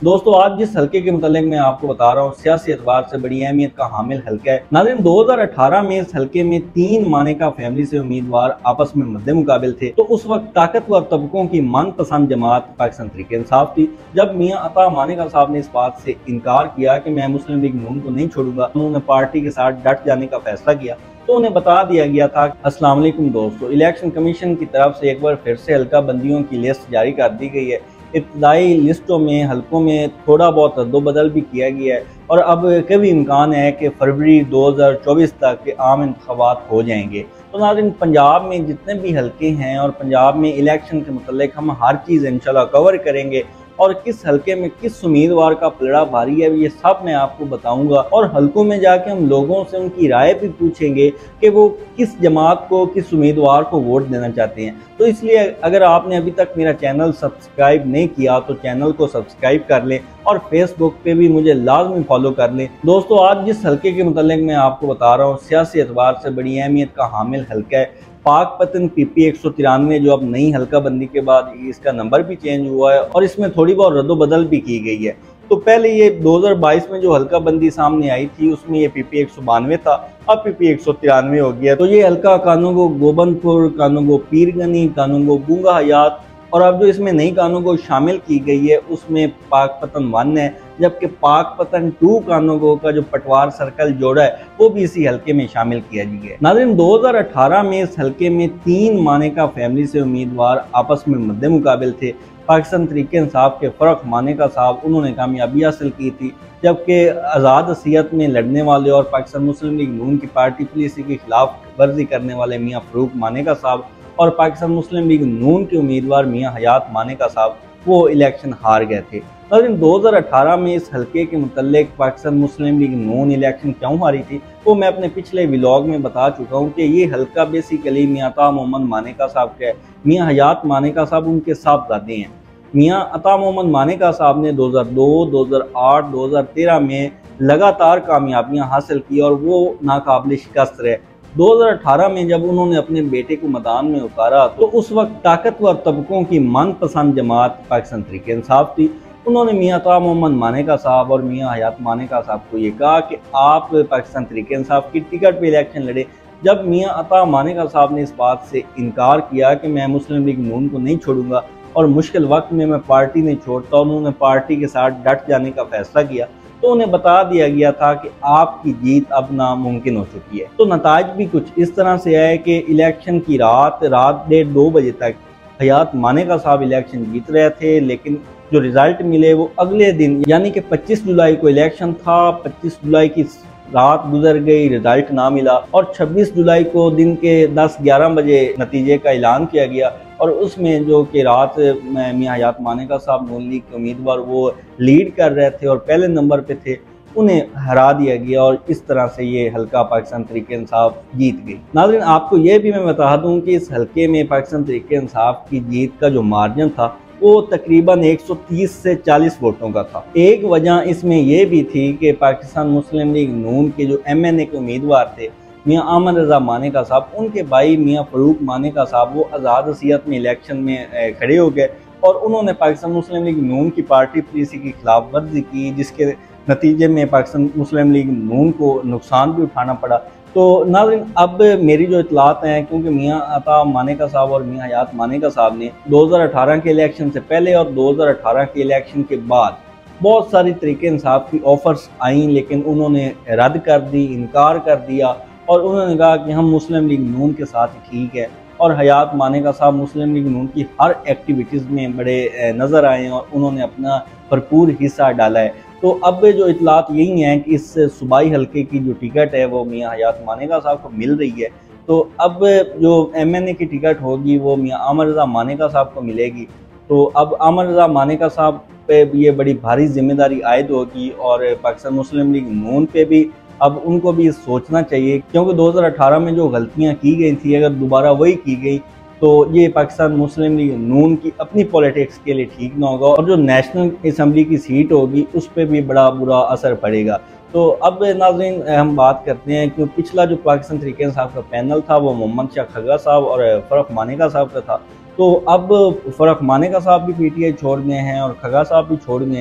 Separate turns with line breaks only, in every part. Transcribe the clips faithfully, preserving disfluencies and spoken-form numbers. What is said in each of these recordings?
दोस्तों आज जिस हल्के के मुतालिक मैं आपको बता रहा हूँ सियासी एतबार से बड़ी अहमियत का हामिल हल्का है। नाज़रीन दो हज़ार अठारह में इस हल्के में तीन मानेका फैमिली से उम्मीदवार आपस में मद्दे मुकाबिल थे। तो उस वक्त ताकतवर तबकों की मनपसंद जमात पाकिस्तान तहरीक इंसाफ थी। जब मियां अता मानेका साहब ने इस बात से इनकार किया कि मैं मुस्लिम लीग नून को नहीं छोड़ूंगा, उन्होंने पार्टी के साथ डट जाने का फैसला किया तो उन्हें बता दिया गया था। अस्सलाम वालेकुम दोस्तों, इलेक्शन कमीशन की तरफ से एक बार फिर से हल्का बंदियों की लिस्ट जारी कर दी गई है। इब्तदाई लिस्टों में हल्कों में थोड़ा बहुत रद्दोबदल भी किया गया है और अब कभी इम्कान है कि फरवरी दो हज़ार चौबीस तक के आम इंतखाबात हो जाएंगे। तो नाज़रीन पंजाब में जितने भी हल्के हैं और पंजाब में इलेक्शन के मुतालिक हम हर चीज़ इंशाल्लाह कवर करेंगे और किस हल्के में किस उम्मीदवार का पलड़ा भारी है ये सब मैं आपको बताऊंगा। और हल्कों में जाके हम लोगों से उनकी राय भी पूछेंगे कि वो किस जमात को किस उम्मीदवार को वोट देना चाहते हैं। तो इसलिए अगर आपने अभी तक मेरा चैनल सब्सक्राइब नहीं किया तो चैनल को सब्सक्राइब कर लें और फेसबुक पे भी मुझे लाजमी फॉलो कर लें। दोस्तों आज जिस हल्के के मुतालिक मैं आपको बता रहा हूँ सियासी एतबार से बड़ी अहमियत का हामिल हल्का है पाकपतन पीपी एक सौ तिरानवे, जो अब नई हल्का बंदी के बाद इसका नंबर भी चेंज हुआ है और इसमें थोड़ी बहुत रद्दोबदल भी की गई है। तो पहले ये दो हज़ार बाईस में जो हल्का बंदी सामने आई थी उसमें ये पीपी एक सौ बानवे था, अब पीपी एक सौ तिरानवे हो गया। तो ये हल्का कानूगो गोबंदपुर, कानूगो पीरगनी, कानूगो बूंगा हयात और अब जो इसमें नई कानूगो शामिल की गई है उसमें पाकपतन वन है, जबकि पाकपतन टू कानूगो का जो पटवार सर्कल जोड़ा है वो भी इसी हल्के में शामिल किया गया है। नाज़रीन दो हज़ार अठारह में इस हल्के में तीन मानेका फैमिली से उम्मीदवार आपस में मद्दे मुकाबिल थे। पाकिस्तान तहरीक इंसाफ के फर्क मानेका साहब उन्होंने कामयाबी हासिल की थी, जबकि आज़ाद हसीयत में लड़ने वाले और पाकिस्तान मुस्लिम लीग नून की पार्टी पॉलिसी के खिलाफ वर्जी करने वाले मियाँ फरूक मानेका साहब और पाकिस्तान मुस्लिम लीग नून के उम्मीदवार मियाँ हयात मानेका साहब वो इलेक्शन हार गए थे। लेकिन दो हज़ार अठारह में इस हल्के के मुतालिक पाकिस्तान मुस्लिम लीग नून इलेक्शन क्यों हारी थी वो मैं अपने पिछले व्लॉग में बता चुका हूँ कि ये हल्का बेसिकली मियाँ अता मोहम्मद मानेका साहब का है। मियाँ हयात मानेका साहब उनके साहबजादे हैं। मियाँ अता मोहम्मद मानेका साहब ने दो हज़ार दो, दो हज़ार आठ, दो हज़ार तेरह में लगातार कामयाबियाँ हासिल की और वो नाकाबिल शिकस्त रहे। दो हज़ार अठारह में जब उन्होंने अपने बेटे को मैदान में उतारा तो उस वक्त ताकतवर तबकों की मनपसंद जमात पाकिस्तान तहरीक इंसाफ थी। उन्होंने मियाँ अता मोहम्मद मानेका साहब और मियाँ हयात मानेका साहब को ये कहा कि आप पाकिस्तान तहरीक इंसाफ की टिकट पे इलेक्शन लड़े। जब मियाँ अता मानेका साहब ने इस बात से इनकार किया कि मैं मुस्लिम लीग नून को नहीं छोड़ूंगा और मुश्किल वक्त में मैं पार्टी नहीं छोड़ता, उन्होंने पार्टी के साथ डट जाने का फैसला किया तो उन्हें बता दिया गया था कि आपकी जीत अब नामुमकिन हो चुकी है। तो नताज भी कुछ इस तरह से आए कि इलेक्शन की रात रात डेढ़ दो बजे तक हयात मानेका साहब इलेक्शन जीत रहे थे, लेकिन जो रिजल्ट मिले वो अगले दिन यानी कि पच्चीस जुलाई को इलेक्शन था। पच्चीस जुलाई की रात गुजर गई, रिजल्ट ना मिला और छब्बीस जुलाई को दिन के दस ग्यारह बजे नतीजे का ऐलान किया गया और उसमें जो कि रात मियाँ हयात मानेका साहब नून लीग के उम्मीदवार वो लीड कर रहे थे और पहले नंबर पे थे, उन्हें हरा दिया गया और इस तरह से ये हल्का पाकिस्तान तहरीक इंसाफ जीत गई। नाज़रीन आपको ये भी मैं बता दूं कि इस हल्के में पाकिस्तान तहरीक इंसाफ की जीत का जो मार्जिन था वो तकरीबन एक सौ तीस से चालीस वोटों का था। एक वजह इसमें यह भी थी कि पाकिस्तान मुस्लिम लीग नून के जो एम एन ए के उम्मीदवार थे मियाँ अमन रजा मानेका साहब, उनके भाई मियाँ फरूक मानेका साहब वो आज़ाद हसीयत में इलेक्शन में खड़े हो गए और उन्होंने पाकिस्तान मुस्लिम लीग नून की पार्टी पॉलिसी की खिलाफ वर्जी की, जिसके नतीजे में पाकिस्तान मुस्लिम लीग नून को नुकसान भी उठाना पड़ा। तो नाज़रीन अब मेरी जो इतलात हैं, क्योंकि मियाँ अता मानेका साहब और मियाँ हयात मानेका साहब ने दो हज़ार अठारह के इलेक्शन से पहले और दो हज़ार अठारह के इलेक्शन के बाद बहुत सारी तरीके इंसाफ की ऑफर्स आई, लेकिन उन्होंने रद्द कर दी, इनकार कर दिया और उन्होंने कहा कि हम मुस्लिम लीग नून के साथ ही ठीक है। और हयात मानेका साहब मुस्लिम लीग नून की हर एक्टिविटीज़ में बड़े नज़र आए और उन्होंने अपना भरपूर हिस्सा डाला है। तो अब जो इतलात यही हैं कि इस सूबाई हल्के की जो टिकट है वो मियाँ हयात मानेका साहब को मिल रही है। तो अब जो एम एन ए की टिकट होगी वो मियाँ अमन रजा मानेका साहब को मिलेगी। तो अब अमन रजा मानेका साहब पे ये बड़ी भारी जिम्मेदारी आयद होगी और पाकिस्तान मुस्लिम लीग नून पे भी अब उनको भी सोचना चाहिए, क्योंकि दो हज़ार अठारह में जो गलतियां की गई थी अगर दोबारा वही की गई तो ये पाकिस्तान मुस्लिम लीग नून की अपनी पॉलिटिक्स के लिए ठीक ना होगा और जो नेशनल असम्बली की सीट होगी उस पर भी बड़ा बुरा असर पड़ेगा। तो अब नाज़रीन हम बात करते हैं कि पिछला जो पाकिस्तान तहरीक इंसाफ का पैनल था वो मोहम्मद शाह खगा साहब और फ़रख मानेका साहब का था। तो अब फ़रख मानेका साहब भी पी टी आई छोड़ गए हैं और खगा साहब भी छोड़ गए हैं।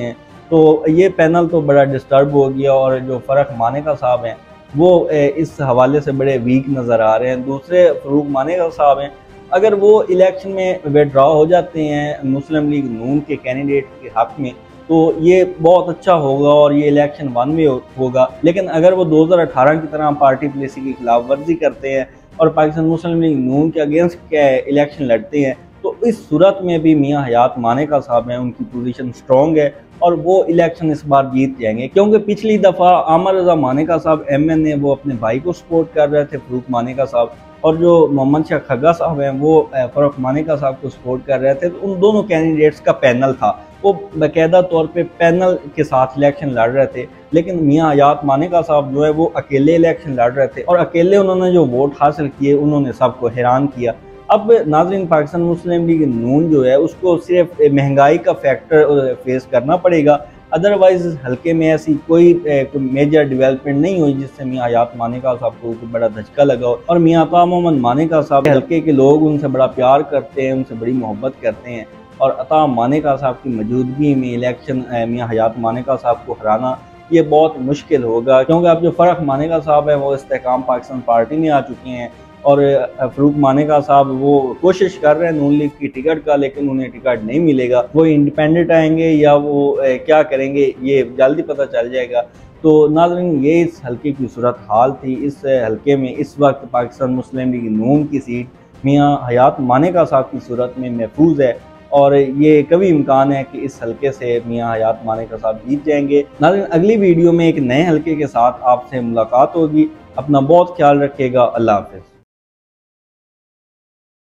तो ये पैनल तो बड़ा डिस्टर्ब हो गया और जो फ़रक मानेका साहब हैं वो इस हवाले से बड़े वीक नज़र आ रहे हैं। दूसरे फ़रूक मानेका साहब हैं, अगर वो इलेक्शन में विड्रॉ हो जाते हैं मुस्लिम लीग नून के कैंडिडेट के हक़ में तो ये बहुत अच्छा होगा और ये इलेक्शन वन में होगा। लेकिन अगर वो दो हज़ार अठारह की तरह पार्टी पॉलिसी की खिलाफ वर्जी करते हैं और पाकिस्तान मुस्लिम लीग नून के अगेंस्ट इलेक्शन लड़ते हैं तो इस सूरत में भी मियां हयात मानेका साहब हैं, उनकी पोजीशन स्ट्रॉन्ग है और वो इलेक्शन इस बार जीत जाएंगे। क्योंकि पिछली दफ़ा आमर रज़ा मानेका साहब एम एन ए वो अपने भाई को सपोर्ट कर रहे थे फ़रूक मानेका साहब, और जो मोहम्मद शाह खग्गा साहब हैं वो फ़रूक मानेका साहब को सपोर्ट कर रहे थे। तो उन दोनों कैंडिडेट्स का पैनल था, वो बाकायदा तौर पे पैनल के साथ इलेक्शन लड़ रहे थे। लेकिन मियां हयात मानेका साहब जो है वो अकेले इलेक्शन लड़ रहे थे और अकेले उन्होंने जो वोट हासिल किए उन्होंने सबको हैरान किया। अब नाज़रीन, पाकिस्तान मुस्लिम लीग नून जो है उसको सिर्फ महंगाई का फैक्टर फेस करना पड़ेगा, अदरवाइज हल्के में ऐसी कोई मेजर डेवलपमेंट नहीं हुई जिससे मियां हयात मानेका साहब को बड़ा धचका लगा हो। और मियां अता मोहम्मद मानेका साहब हल्के के लोग उनसे बड़ा प्यार करते हैं, उनसे बड़ी मोहब्बत करते हैं और अता मानेका साहब की मौजूदगी में इलेक्शन मियां हयात मानेका साहब को हराना ये बहुत मुश्किल होगा। क्योंकि अब जो फ़रक मानेका साहब है वो इस्तेकाम पाकिस्तान पार्टी में आ चुके हैं और फ़रूक मानेका साहब वो कोशिश कर रहे हैं नून लीग की टिकट का, लेकिन उन्हें टिकट नहीं मिलेगा। वो इंडिपेंडेंट आएंगे या वो क्या करेंगे ये जल्दी पता चल जाएगा। तो नाज़रीन, ये इस हल्के की सूरत हाल थी। इस हल्के में इस वक्त पाकिस्तान मुस्लिम लीग नून की सीट मियां हयात मानेका साहब की सूरत में महफूज है और ये कभी इम्कान है कि इस हल्के से मियां हयात मानेका साहब जीत जाएंगे। नाज़रीन, अगली वीडियो में एक नए हल्के के साथ आपसे मुलाकात होगी। अपना बहुत ख्याल रखिएगा। अल्लाह हाफ़िज़।